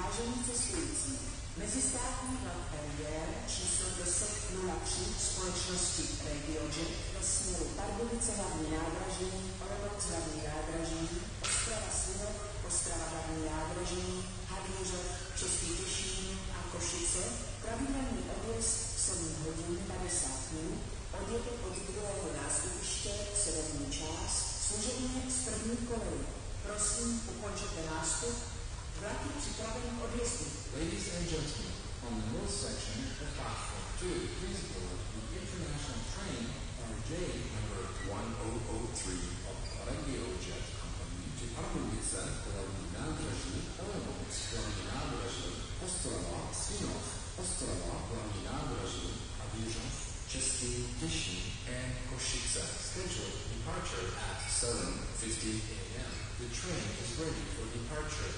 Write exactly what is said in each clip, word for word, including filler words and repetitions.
Vážení cestující, mezistátní vlak R J číslo deset nula tři společnosti RegioJet ve směru Pardubice hlavní nádraží, Olomouc hlavní nádraží, Ostrava Svinov, Ostrava hlavní nádraží, Havířov, Český Těšín a Košice, pravidelný odjezd sedm hodin padesát minut, odjede od druhého nástupiště severní část, služebně z první koleje. Prosím, ukončete nástup. Vlak je připraven k odjezdu. Ladies and gentlemen, on the north section of platform two, please board the international train R J number one thousand three of RegioJet Company to Pardubice, hlavní nádraží, Olomouc hlavní nádraží, Ostrava Svinov, Ostrava hlavní nádraží, Havířov, Český Těšín and Košice. Scheduled departure at seven fifty a m The train is ready for departure.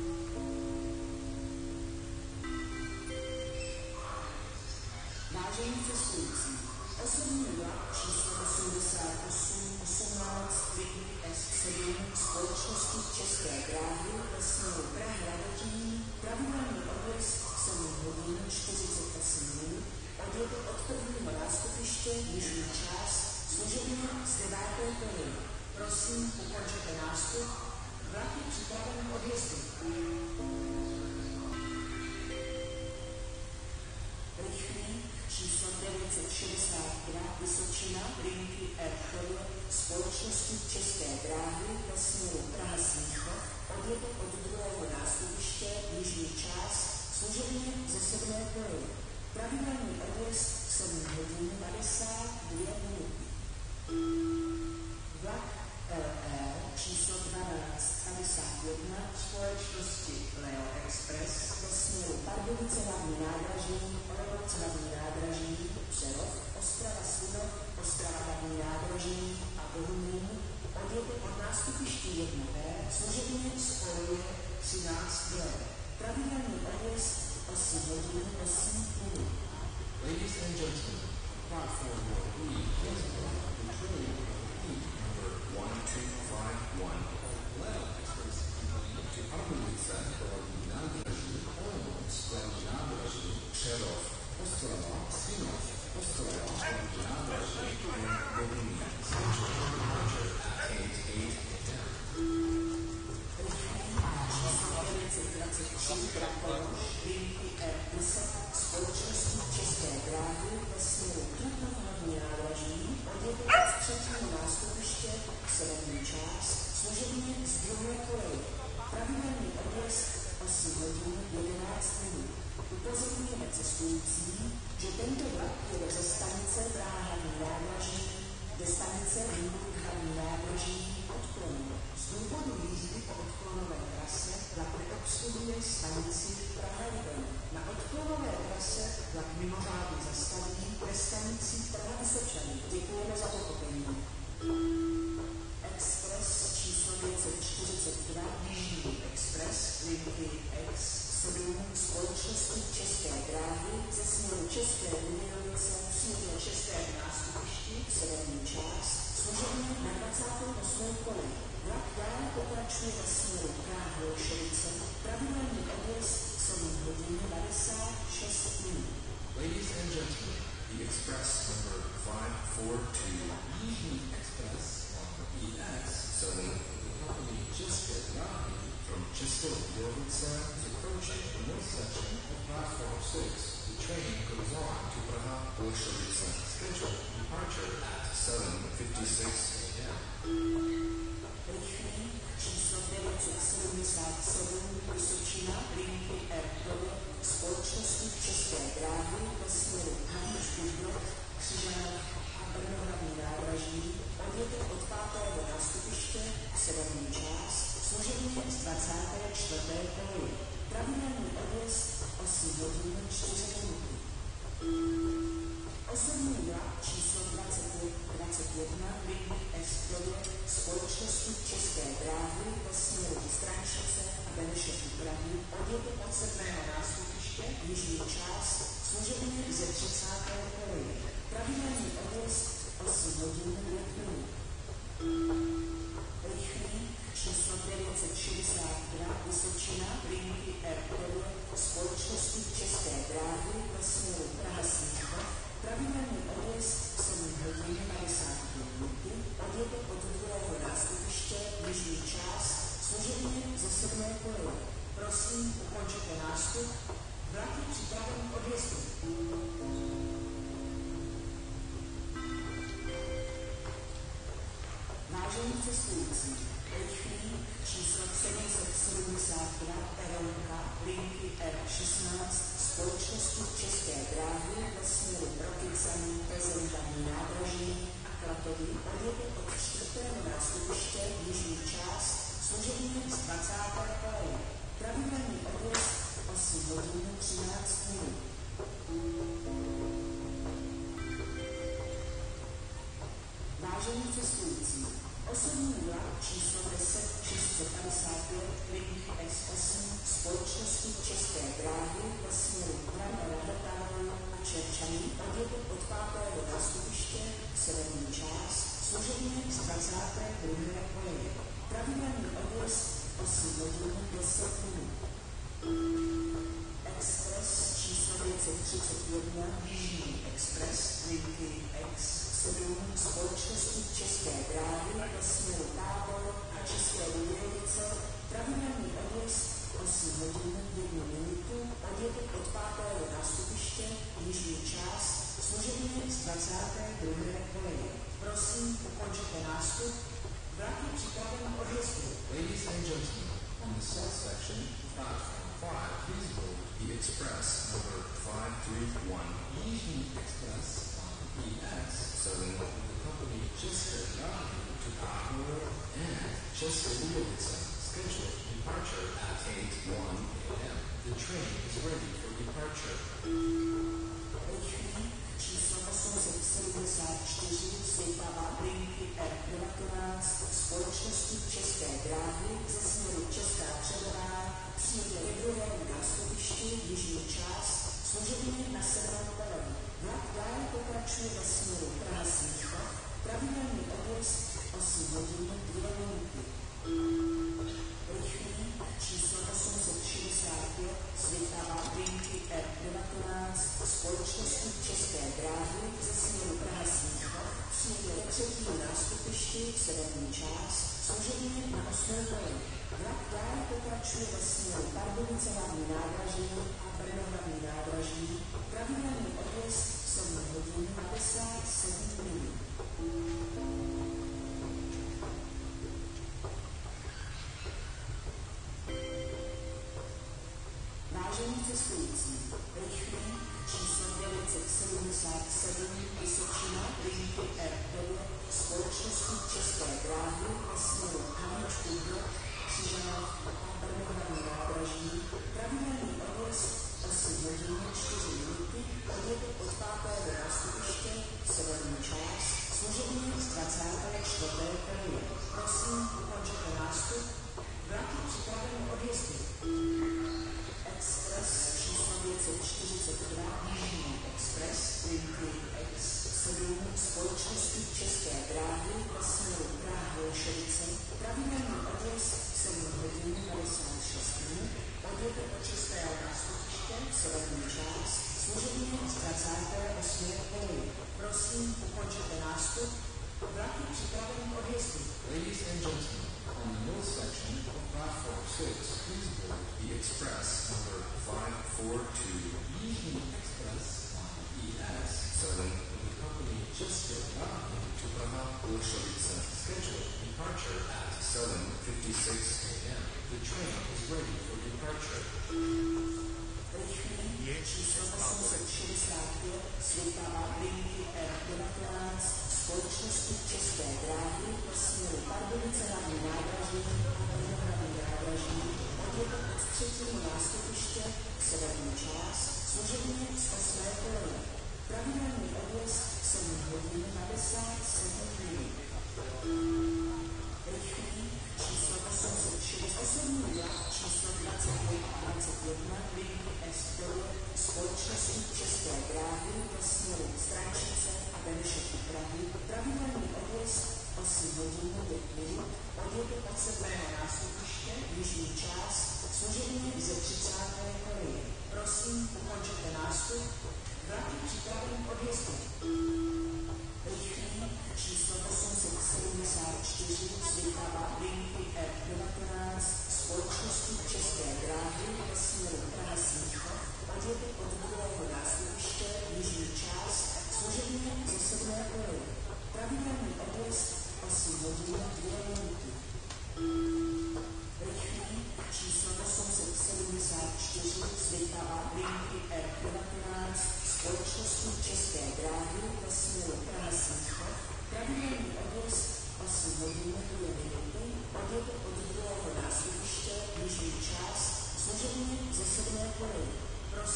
Vážení cestující, osobní vlak číslo osmdesát osm osmnáct S sedm společnosti České dráhy ve směru Praha-Radotín, pravidelný odjezd sedm hodin čtyřicet osm minut, odjede od prvního nástupiště jižní část, služebně z deváté koleje. Prosím, ukončete nástup. Vlak je připraven k odjezdu. Rychlík číslo devět set šedesát dva Vysočina linky R devět společnosti České dráhy ve směru Praha-Smíchov odjede od druhého nástupiště jižní část, služebně ze sedmé koleje. Pravidelný odjezd sedm hodin padesát dvě minuty. Vlak L E číslo dvanáct padesát jedna společnosti Leo Express ve směru Pardubice hlavní nádraží, Olomouc hlavní nádraží, Přerov, Ostrava Svinov, Ostrava hlavní nádraží a Bohumín odjede od nástupiště jedna B služebně z koleje třináct D. Pravidelný odjezd osm hodin osm minut. Ladies and gentlemen, platform one B, please board the train number one two five one of Leo Express Company to Pardubice, hlavní nádraží, Olomouc hlavní nádraží, Přerov, Ostrava Svinov, Ostrava hlavní nádraží and Bohumín. Scheduled departure at eight a m devět set dvacet tři Krakov, linky R deset společnosti České dráhy ve směru Trutnov hlavní nádraží odjede od třetího nástupiště severní část, služebně z druhé koleje. Pravidelný odjezd osm hodin jedenáct minut. Upozorňujeme cestující, že tento vlak jede ze stanice Praha hlavní nádraží do stanice Limburg hlavní nádraží odklonem. Z důvodu jízdy po odklonové trase vlak neobsluhuje stanici Praha-Libeň. Na odklonové trase vlak mimořádně zastaví ve stanici Praha-Vysočany. Děkujeme za pochopení. Express číslo devět set čtyřicet dva Jižní Express linky X sedm společnosti České dráhy ze směru České Budějovice přijede šesté nástupišti severní část, služebně na dvacáté osmé koleji. Vlak dále pokračuje ve směru Praha-Holešovice, pravidelný odjezd sedm hodin padesát šest minut. Ladies and gentlemen, the express number five four two Jižní Express on E X seven of the company České dráhy from Česko-Budějovice is approaching the north section of platform six. The train goes on to Praha-Holešovice. Scheduled departure at seven fifty-six a m Rychlík číslo devět set sedmdesát sedm Vysočina linky R devět společnosti České dráhy ve směru Havíř-Bužbrod, Křižánov a Brno hlavní nádraží odjede od pátého nástupiště severní část, služebně z dvacáté čtvrté koleje. Pravidelný odjezd osm hodin čtyři minuty. Osobní vlak číslo dvacet dvacet jedna linky S devět společnosti České dráhy ve směru Strážnice a Benešov u Prahy odjede od sedmého nástupiště jižní část, služebně ze třicáté koleje. Pravidelný odjezd osm hodin pět minut. Rychlík číslo devět set šedesát dva Vysočina linky R devět sedmé koleje. Prosím, ukončete nástup. Vlak je připraven k odjezdu. Vážení cestující, rychlík číslo sedm set sedmdesát dva peronka linky R šestnáct společnosti České dráhy ve směru Rokycany, Plzeňžany nádraží a Klatovy odjede od čtvrtého nástupiště jižní část služebně z dvacáté koleje. Pravidelný odjezd osm hodin třináct minut. Vážení cestující, osobní vlak číslo deset šest set padesát pět linky S osm společnosti České dráhy ve směru Hraně Radotánu a Čerčany odjede od pátého nástupiště severní část služebně z dvacáté druhé koleje. Pravidelný odjezd osm hodin deset minut. Express číslo devět set třicet jedna Jižní Express linky X sedm společnosti České dráhy ve směru Tábor a České Budějovice pravidelný odjezd osm hodin jedna minutu odjede od pátého nástupiště jižní část služebně z dvacáté druhé koleje. Prosím, ukončete nástup. Vlak je připraven k odjezdu. Ladies and gentlemen, on the south section, platform five, please board the express number five three one Yijing Express E X serving the company České dráhy to Tábor and České Budějovice. Scheduled departure at eight one a m The train is ready for departure. Rychlík číslo osm set sedmdesát čtyři Světlava linky R devatenáct společnosti České dráhy ze směru Česká Předová přijde ke druhému nástupišti jižní část služebně na sedmé koleji. Vlak dále pokračuje ve směru Praha Smíchov, pravidelný odjezd osm hodin dvě minuty. Rychlík číslo osm set šedesát pět Světlava linky R devatenáct společnosti České dráhy ze směru Praha Smíchov přijde ke třetímu nástupišti severní část služebně na osmé koleji. Vlak dále pokračuje ve směru Pardubice hlavní nádraží a Brno hlavní nádraží, pravidelný odjezd sedm hodin padesát sedm minut. Vážení cestující, rychlík číslo devět set sedmdesát sedm Vysočina linky R devět společnosti České dráhy ve směru Haničku Brod, Křižanov a Brno hlavní nádraží, pravidelný odjezd osm hodin čtyři minuty odjede od pátého nástupiště severní část služebně z dvacáté čtvrté koleje. Prosím, ukončete nástup. Vlak je připraven k odjezdu. Express číslo devět set čtyřicet dva Jižní Express linky X sedm společnosti České dráhy ve směru Praha Holešovice pravidelný odjezd sedm hodin padesát šest minut odjede od šestého nástupiště severní část služebně z dvacáté osmé koleje. Prosím, ukončete nástup. Vlak je připraven k odjezdu. Ladies and gentlemen, on the north section of platform six, please board the express number five four two Yijing Express E X serving the company České dráhy to Praha Holešovice. Scheduled departure at seven fifty-six a m The train is ready for departure. Rychlík číslo osm set šedesát pět Světlava linky R devatenáct společnosti České dráhy ve směru Pardubice hlavní nádraží a Brno hlavní nádraží odjede od třetího nástupiště severní část služebně z osmé koleje. Pravidelný odjezd sedm hodin padesát sedm minut. Rychlík číslo osm set šedesát osobní vlak číslo dvacet pět dvacet jedna linky S devět společnosti České dráhy ve směru Strančice a Benešovky Prahy pravidelný odjezd osm hodin pět minut odjede od sedmého nástupiště jižní část služebně ze třicáté koleje. Prosím, ukončete nástup. Vlak je připraven k odjezdu. Rychlík číslo osm set sedmdesát čtyři Světlava linky R devatenáct společnosti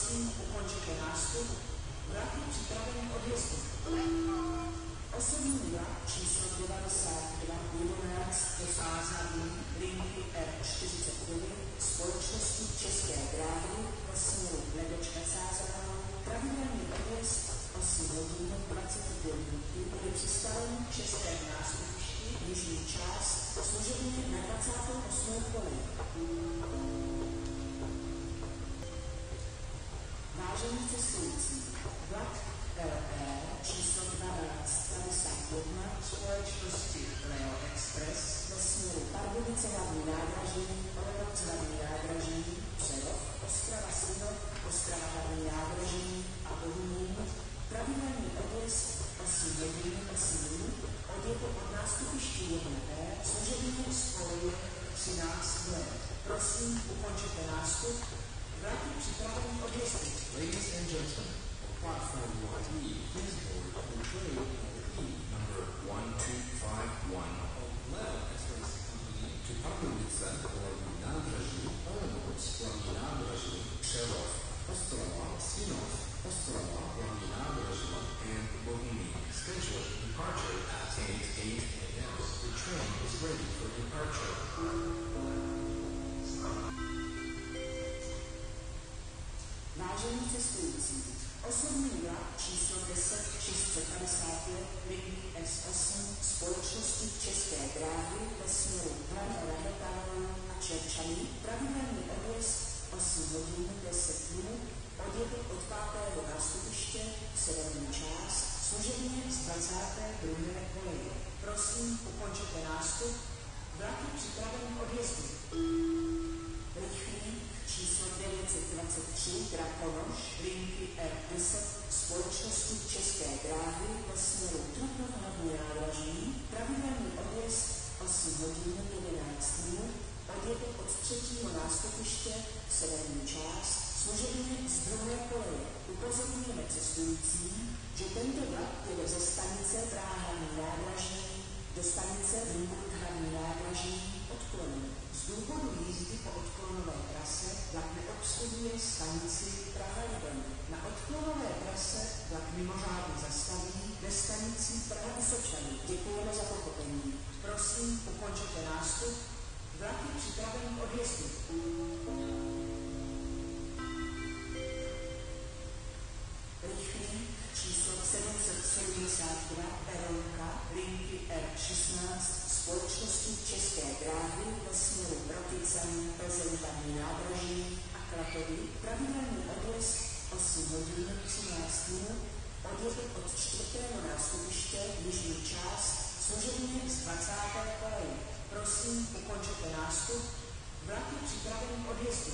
Prosím, ukončete nástup. Vlak je připraven k odjezdu. Osobní vlak číslo devadesát dva jedenáct do Záhřebí linky R čtyřicet devět společnosti České dráhy ve směru Ledočka Záhřebí. Pravidelný odjezd osm hodin dvacet pět minut bude přistaven v českém nástupišti jižní část služebně na dvacáté osmé koleji. Vážení cestující, vlak L E číslo dvanáct padesát jedna společnosti Leo Express ve směru Pardubice hlavní nádraží, Olomouc hlavní nádraží, Přerov, Ostrava Synov, Ostrava hlavní nádraží a Bohumín. Pravidelný odjezd osm hodin osm minut odjede od nástupiště jedna E služebně z koleje třináct dne. Prosím, ukončete nástup. Vlak je připraven k odjezdu. Ladies and gentlemen, on platform one E, please board the train E number one two five one of Leo Express Company to Pardubice hlavní nádraží, Olomouc hlavní nádraží, Přerov, Ostrava, Synov, Ostrava hlavní nádraží, and Bohumín. Scheduled departure at eight a m The train is ready for departure. Vážení cestující, osobní vlak číslo deset šest set padesát pět linky S osm společnosti České dráhy ve směru Hlavní Radotálů a Čerčany, pravidelný odjezd osm hodin deset minut, odjede od pátého nástupiště severní část, služebně z dvacáté druhé koleje. Prosím, ukončete nástup. Vlak je připraven k odjezdu. Rychlík číslo devět set dvacet tři Drakonoš, linky R deset společnosti České dráhy ve směru Trutnov hlavní nádraží, pravidelný odjezd osm hodin jedenáct minut, odjede od třetího nástupiště severní část, služebně z druhé koleje. Upozorňujeme cestující, že tento vlak jede ze stanice Praha hlavní nádraží do stanice Brýmburk hlavní nádraží odklonem. Z důvodu jízdy po odklonové trase vlak neobsluhuje stanici Praha jeden. Na odklonové trase vlak mimořádně zastaví ve stanici Praha Vysočany. Děkujeme za pochopení. Prosím, ukončete nástup. Vlak je připraven k odjezdu. Rychlík číslo sedm set sedmdesát dva Berounka, linky R šestnáct společnosti České dráhy ve směru Braticany, Plzeň hlavní nádraží a Klatovy, pravidelný odjezd osm hodin třináct minut, odjede od čtvrtého nástupiště jižní část, služebně z dvacáté koleje. Prosím, ukončete nástup. Vlak je připraven k odjezdu.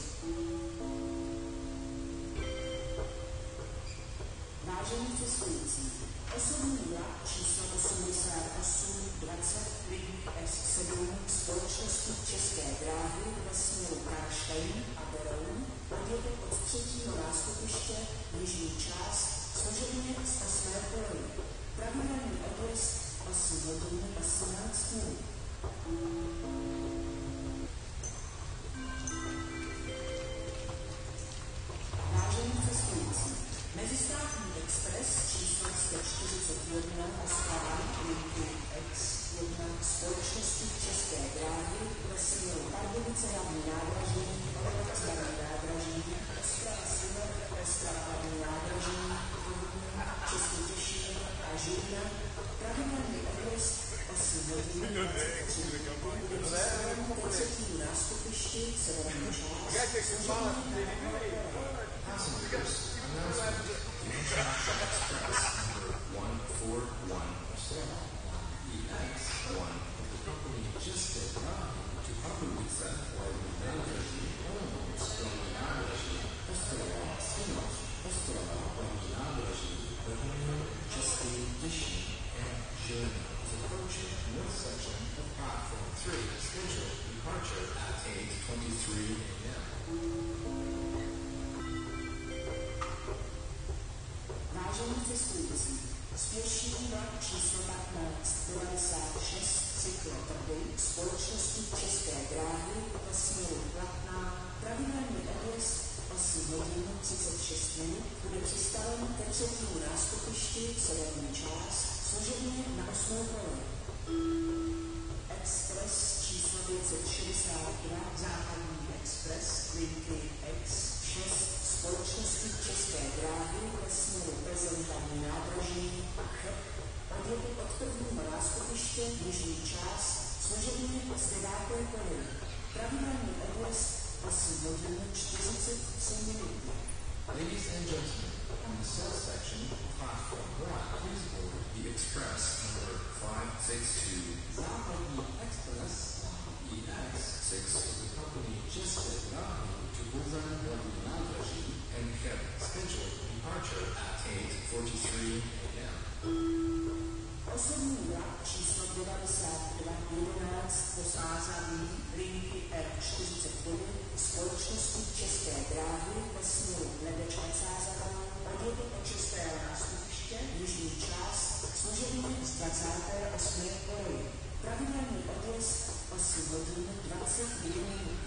Vážení cestující, osobní vlak číslo osmdesát osm dvacet link S sedm společnosti České dráhy ve směru Karlštejn a Beroun odjede od třetího nástupiště jižní část služebně z osmé koleje. Pravidelný odjezd osm hodin osmnáct minut. Vážení cestující, mezistátní expres číslo sto čtyřicet jedna Ostrava linky X jedna společnosti České dráhy ve směru Pardubice hlavní nádraží, Olomouc hlavní nádraží, Ostrava Synov, Ostrava hlavní nádraží, Český Těšín a Žilina, pravidelný odjezd osm hodin dvacet tři minut bude přistaven po třetím nástupišti severní část. Passengers, announcement. International Express number one four one Ostrava E X one of the company České dráhy to Pardubice hlavní nádraží, Olomouc hlavní nádraží, Ostrava, Synov, Ostrava hlavní nádraží, Bohumín, Český Těšín and Žilina is approaching north section of platform three, scheduled departure at eight twenty-three a m Vážení cestující, spěšný vlak číslo patnáct devadesát šest Cyklotrby společnosti České dráhy ve třetímu nástupišti severní část, služebně na osmé kole. Express číslo devět set šedesát dva, západní Express, linky X šest společnosti České dráhy ve směru Plzeň-Hlavní nádraží a Cheb odjede od prvního nástupiště jižní část, služebně z deváté koleje. Pravidelný odjezd osm hodin čtyřicet tři minuty. Ladies and gentlemen, on the south section of platform one, please board the Express number five six two. Západní Express E X six of the company České dráhy to Plzeň Hlavní nádraží and Cheb scheduled departure at eight forty-three a m Osobní vlak číslo devadesát dva jedenáct posázavý linky R čtyřicet devět společnosti České dráhy ve směru Hledečka-Sázava odjede od šestého nástupiště jižní část služebně z dvacáté osmé koleje. Pravidelný odjezd osm hodin dvacet dvě minuty.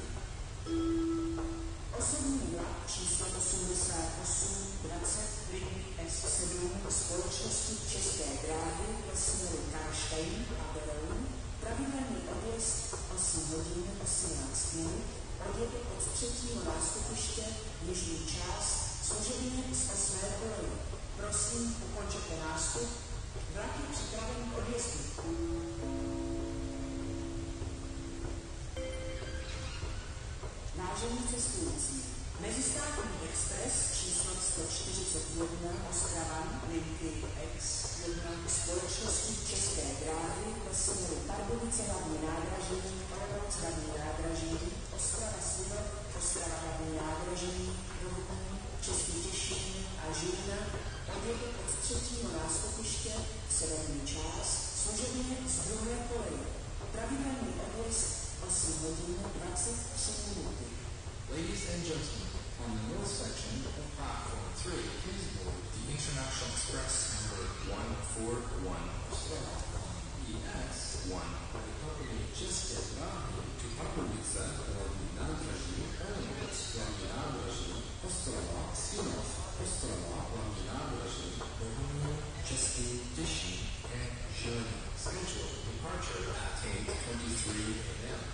Osobní vlak číslo osmdesát osm dvacet linky S sedm společnosti České dráhy ve směru Karlštejn a Beroun, pravidelný odjezd osm hodin osmnáct minut, odjede od třetího nástupiště jižní část, služebně z osmé koleje. Prosím, ukončete nástup. Vlak je připraven k odjezdu. Vážení cestující, mezistátní Express číslo sto čtyřicet jedna Ostrava linky X jedna společnosti České dráhy ve směru Pardubice hlavní nádraží, Olomouc hlavní nádraží, Ostrava Svinov, Ostrava hlavní nádraží, Roudný, Český Těšín a Žilina odjede od třetího nástupiště severní část, služebně z druhé koleje. Pravidelný odjezd osm hodin dvacet tři minuty. Ladies and gentlemen, on the north section of platform three, please board the International Express number one four one Ostrava E X one of the company České dráhy to Pardubice hlavní nádraží, Olomouc hlavní nádraží, Ostrava Svinov, Ostrava hlavní nádraží, Roudný, Český Těšín and Žilina. Scheduled departure at eight twenty-three a m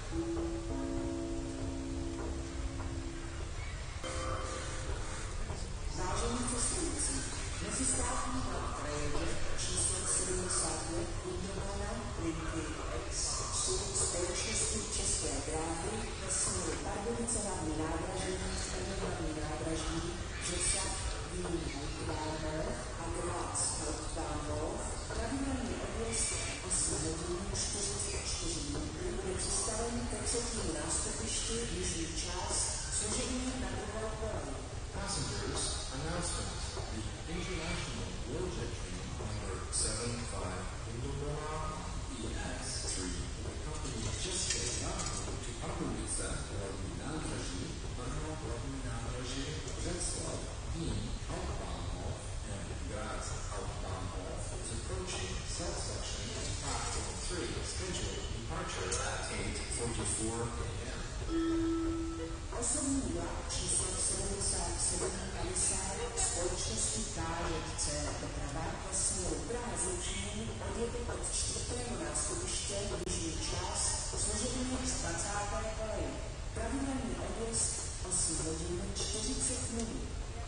Vážení cestující, mezistátní vlak Trajet číslo sedmdesát pět Udrmona linky X jsou společnosti České dráhy ve směru Pardubice hlavní nádraží, Brno hlavní nádraží, Břeclav, Vín Hauptbahnhof a Graz Hauptbahnhof. Pravidelný odjezd osm hodin čtyřicet čtyři minuty bude přistaven ke třetímu nástupišti jižní část, služebně na druhé koleji. Passengers, announcement. The International Wheeljet Train number seven five Udrmona E X three of the company České dráhy to Pardubice hlavní nádraží, Brno hlavní nádraží, Břeclav, Vín Hauptbahnhof and Graz Hauptbahnhof is approaching south section of platform three, scheduled departure at eight forty-four a m Osobní vlak číslo sedmdesát sedm padesát společnosti K J C Doprava ve směru Praha Zlíčín odjede od čtvrtého nástupiště jižní část, služebně z dvacáté koleje. Pravidelný odjezd osm hodin čtyřicet minut.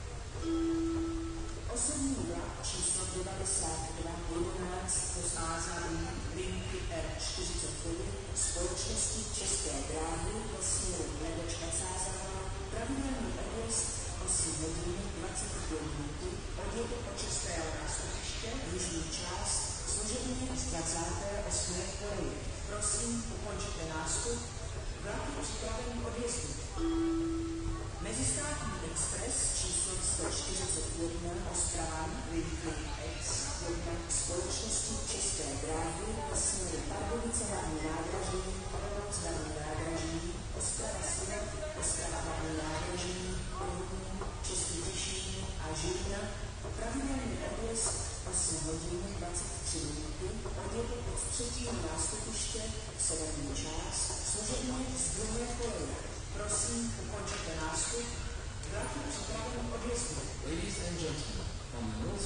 Osobní vlak číslo devadesát dva jedenáct posázavý linky R čtyřicet devět společnosti České dráhy ve směru Hledečka-Sázava, pravidelný odjezd osm hodin dvacet pět minuty, odjede od šestého nástupiště jižní část, služebně z dvacáté osmé koleje. Prosím, ukončete nástup. Vlak je připraven k odjezdu. Mezistátní Express číslo sto čtyřicet jedna Ostrava linky X jedna společnosti České dráhy ve směru Pardubice hlavní nádraží, Olomouc hlavní nádraží, Ostrava Svinov, Ostrava hlavní nádraží, Roudný, Český Těšín a Žilina. Pravidelný odjezd osm hodin dvacet tři minuty, odjede od třetího nástupiště severní část, služebně z druhé koleje. Prosím, ukončete nástup. Vlak je připraven k odjezdu. Ladies and gentlemen, on the north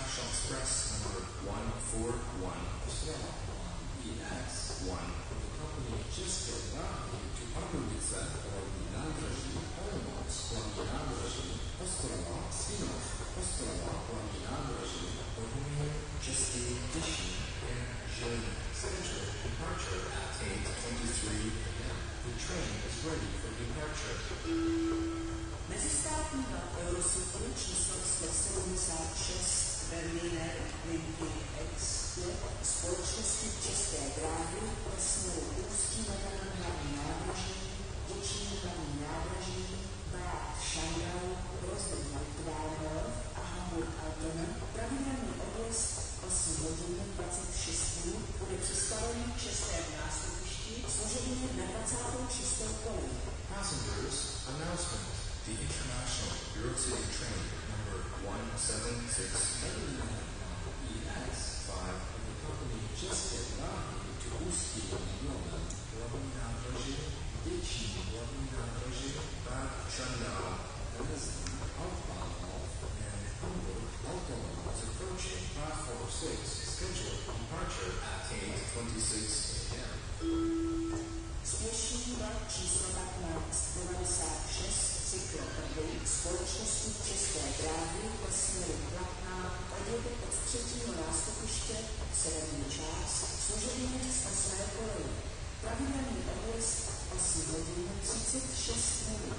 International Express number one four one Ostrava E X one of the company České dráhy to Pardubice hlavní nádraží Olomouc hlavní nádraží Ostrava Svinov Ostrava hlavní nádraží Bohumín Český Těšín and Žilina. Scheduled departure at eight twenty-three a m The train is ready for departure. Mezistátní vlak Eurocitu číslo sto sedmdesát šest Berliner linky X pět společnosti České dráhy ve směru Ústí nad Labem hlavní nádraží, Děčín hlavní nádraží, Bad Schandau, Rozdíl Hauptbahnhof a Hamburg Altona pravidelný odjezd osm hodin dvacet šest minut bude přistaven v českém nástupišti složeně na dvacátou šestou koleji. Passengers, announcement. The International Eurocity train number one seven six E X five of the company České dráhy to Ústí nad Labem hlavní nádraží, Děčín hlavní nádraží, Bad Schandau, Dresden Hauptbahnhof and Hamburg Altona is approaching platform six, scheduled departure at eight twenty-six a m Spěšný vlak číslo patnáct devadesát šest Cyklotrhy společnosti České dráhy ve směru Kladná odjede od třetího nástupiště v sedmý čas složeně z osmé koleje. Pravidelný odjezd osm hodin třicet šest minut.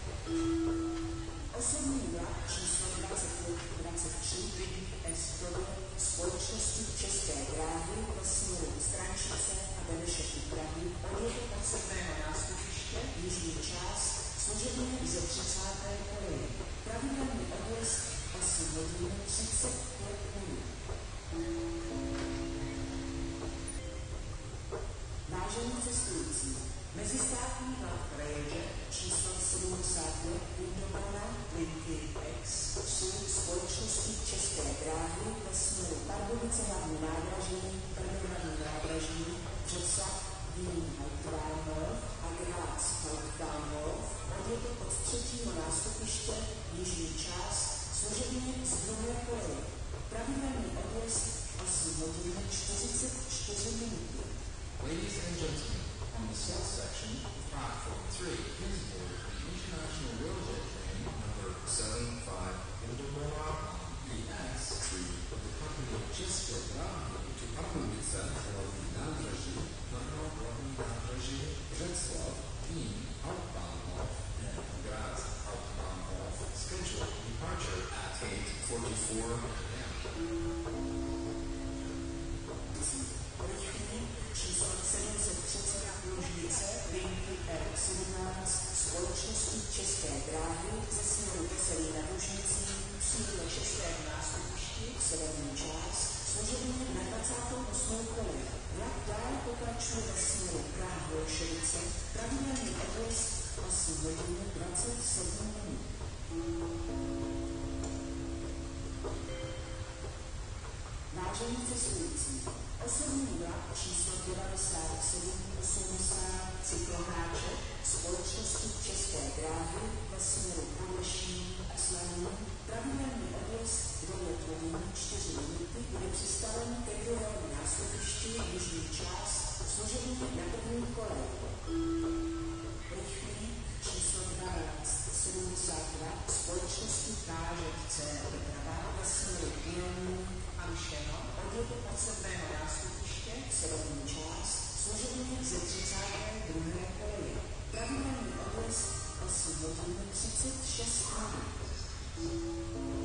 Osobní vlak číslo dvacet pět dvacet tři Estově společnosti České dráhy ve směru Strančice a Benešovy Prahy odjede od sedmého nástupiště jižní část složeně ze třicáté koleje. Pravidelný odjezd osm hodin třicet pět minut. Vážení cestující, mezistátní vlak Railjet číslo sedmdesát pět Lindovana linky X tři společnosti České dráhy ve směru Pardubice hlavní nádraží, Brno hlavní nádraží, Břeclav Wien Hauptbahnhof a Graz Hauptbahnhof odjede od třetího nástupiště jižní část složeně z druhé koleje. Pravidelný odjezd osm hodin čtyřicet čtyři minuty. Ladies and gentlemen, on the south section of platform three is board the International Railjet train number seven five Lindovana E X three of the company České dráhy to Pardubice hlavní nádraží, Brno hlavní nádraží, Břeclav Wien Hauptbahnhof and Graz Hauptbahnhof. Scheduled departure at eight forty-four a m Číslo sedm set třicet Lužnice linky R sedmnáct společnosti České dráhy ze směru Veselí nad Lužnicí přijde šestého nástupišti severní část složeně na dvacátou osmou koleji. Vlak dál pokračuje ve směru Praha Bolševice, pravidelný odjezd osm hodin dvacet sedm minut. Vážení cestující, osobní vlak číslo devadesát sedm osmdesát Cyklohráček společnosti České dráhy ve směru Podlešín a Slaný pravidelný odjezd devět hodin čtyři minuty bude přistaven ke druhému nástupišti jižní část složený na první kolej. Rychlík číslo dvanáct sedmdesát dva společnosti K Ž C Doprava ve směru Dělní a Mšeno odjede od sedmého nástupiště severní část složený ze třicáté druhé koleje. Pravidelný odjezd osm hodin třicet šest minut.